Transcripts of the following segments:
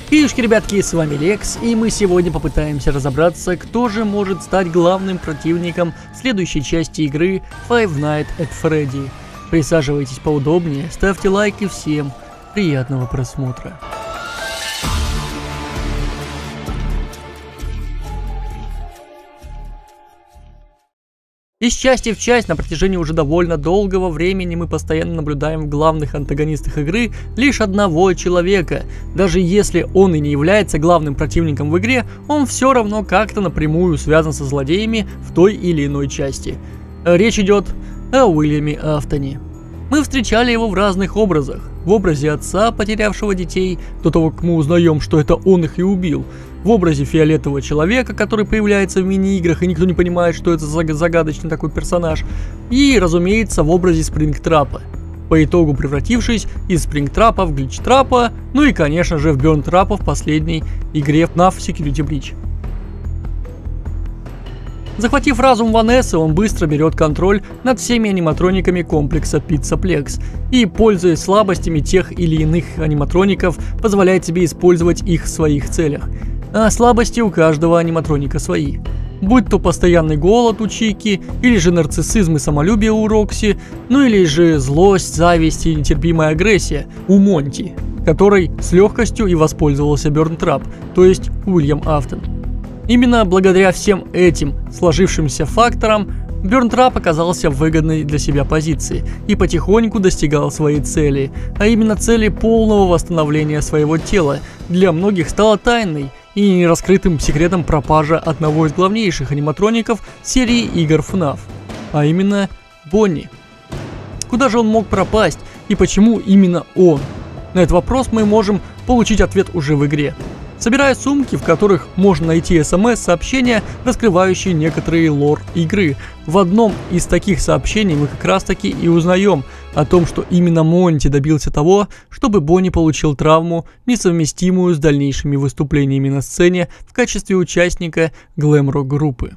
Привет, ребятки, с вами Лекс, и мы сегодня попытаемся разобраться, кто же может стать главным противником следующей части игры Five Nights at Freddy. Присаживайтесь поудобнее, ставьте лайки, всем приятного просмотра. Из части в часть на протяжении уже довольно долгого времени мы постоянно наблюдаем в главных антагонистах игры лишь одного человека. Даже если он и не является главным противником в игре, он все равно как-то напрямую связан со злодеями в той или иной части. Речь идет о Уильяме Афтоне. Мы встречали его в разных образах. В образе отца, потерявшего детей, до того, как мы узнаем, что это он их и убил. В образе фиолетового человека, который появляется в мини-играх, и никто не понимает, что это за загадочный такой персонаж. И, разумеется, в образе Спрингтрапа, по итогу превратившись из Спрингтрапа в Гличтрапа, ну и, конечно же, в Бёрнтрапа в последней игре FNAF Security Breach. Захватив разум Ванессы, он быстро берет контроль над всеми аниматрониками комплекса Pizza-Plex и, пользуясь слабостями тех или иных аниматроников, позволяет себе использовать их в своих целях. А слабости у каждого аниматроника свои. Будь то постоянный голод у Чики, или же нарциссизм и самолюбие у Рокси, ну или же злость, зависть и нетерпимая агрессия у Монти, которой с легкостью и воспользовался Бёрнтрап, то есть Уильям Афтон. Именно благодаря всем этим сложившимся факторам Бёрнтрап оказался в выгодной для себя позиции и потихоньку достигал своей цели, а именно цели полного восстановления своего тела. Для многих стала тайной и нераскрытым секретом пропажа одного из главнейших аниматроников серии игр FNAF, а именно Бонни. Куда же он мог пропасть и почему именно он? На этот вопрос мы можем получить ответ уже в игре. Собирая сумки, в которых можно найти смс-сообщения, раскрывающие некоторые лор игры. В одном из таких сообщений мы как раз таки и узнаем о том, что именно Монти добился того, чтобы Бонни получил травму, несовместимую с дальнейшими выступлениями на сцене в качестве участника глэм-рок группы.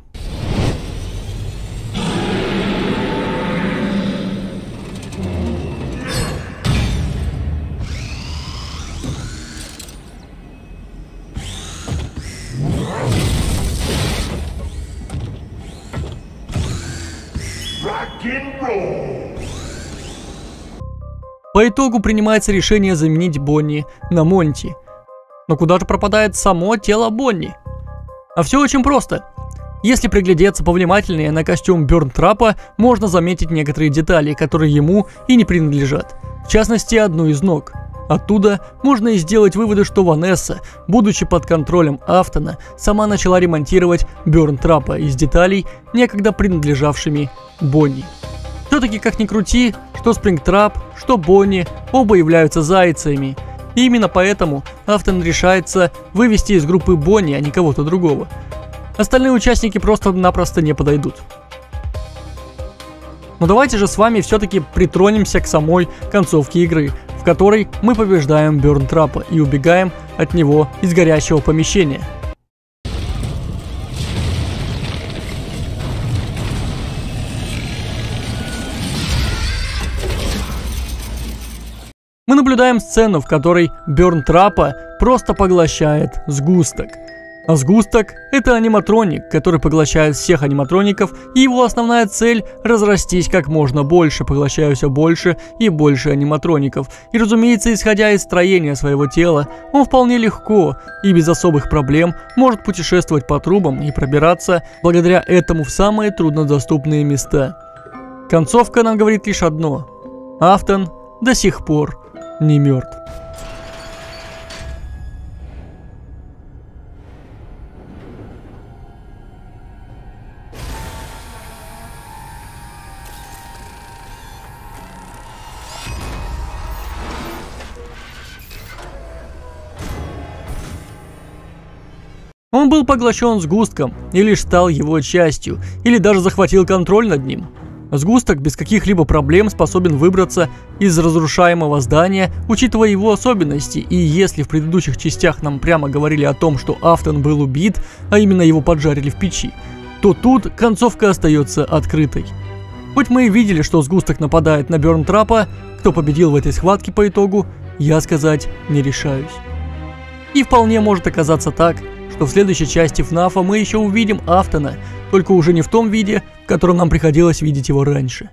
По итогу принимается решение заменить Бонни на Монти. Но куда же пропадает само тело Бонни? А все очень просто. Если приглядеться повнимательнее на костюм Бёрнтрапа, можно заметить некоторые детали, которые ему и не принадлежат. В частности, одну из ног. Оттуда можно и сделать выводы, что Ванесса, будучи под контролем Афтона, сама начала ремонтировать Бёрнтрапа из деталей, некогда принадлежавшими Бонни. Все-таки, как ни крути, что Спрингтрап, что Бонни, оба являются зайцами. И именно поэтому Афтон решается вывести из группы Бонни, а не кого-то другого. Остальные участники просто-напросто не подойдут. Но давайте же с вами все-таки притронемся к самой концовке игры, в которой мы побеждаем Бёрнтрапа и убегаем от него из горящего помещения. Мы наблюдаем сцену, в которой Бёрнтрапа просто поглощает сгусток. А сгусток — это аниматроник, который поглощает всех аниматроников, и его основная цель — разрастись как можно больше, поглощая все больше и больше аниматроников. И, разумеется, исходя из строения своего тела, он вполне легко и без особых проблем может путешествовать по трубам и пробираться благодаря этому в самые труднодоступные места. Концовка нам говорит лишь одно: Афтон до сих пор не мертв. Он был поглощен сгустком и лишь стал его частью, или даже захватил контроль над ним. Сгусток без каких-либо проблем способен выбраться из разрушаемого здания, учитывая его особенности, и если в предыдущих частях нам прямо говорили о том, что Афтон был убит, а именно его поджарили в печи, то тут концовка остается открытой. Хоть мы и видели, что сгусток нападает на Бёрнтрапа, кто победил в этой схватке по итогу, я сказать не решаюсь. И вполне может оказаться так, что в следующей части ФНАФа мы еще увидим Афтона, только уже не в том виде, в котором нам приходилось видеть его раньше.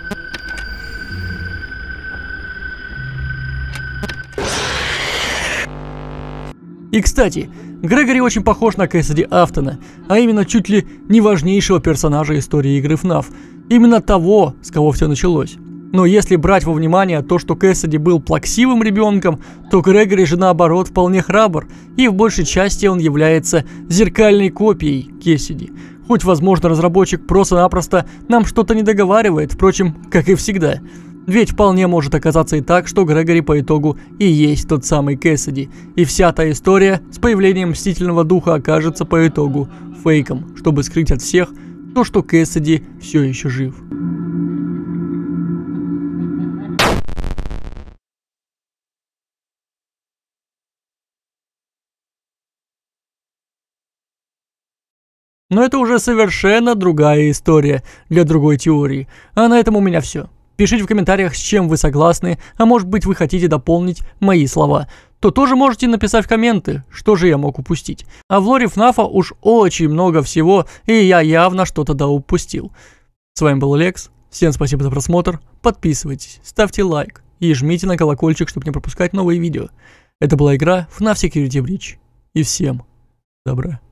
И кстати, Грегори очень похож на Кэссиди Афтона, а именно чуть ли не важнейшего персонажа истории игры FNAF. Именно того, с кого все началось. Но если брать во внимание то, что Кэссиди был плаксивым ребенком, то Грегори же наоборот вполне храбр, и в большей части он является зеркальной копией Кэссиди. Хоть, возможно, разработчик просто-напросто нам что-то не договаривает, впрочем, как и всегда. Ведь вполне может оказаться и так, что Грегори по итогу и есть тот самый Кэссиди, и вся та история с появлением Мстительного Духа окажется по итогу фейком, чтобы скрыть от всех то, что Кэссиди все еще жив. Но это уже совершенно другая история для другой теории. А на этом у меня все. Пишите в комментариях, с чем вы согласны, а может быть вы хотите дополнить мои слова. То тоже можете написать в комменты, что же я мог упустить. А в лоре ФНАФа уж очень много всего, и я явно что-то да упустил. С вами был Лекс, всем спасибо за просмотр, подписывайтесь, ставьте лайк и жмите на колокольчик, чтобы не пропускать новые видео. Это была игра FNAF Security Breach. И всем добра.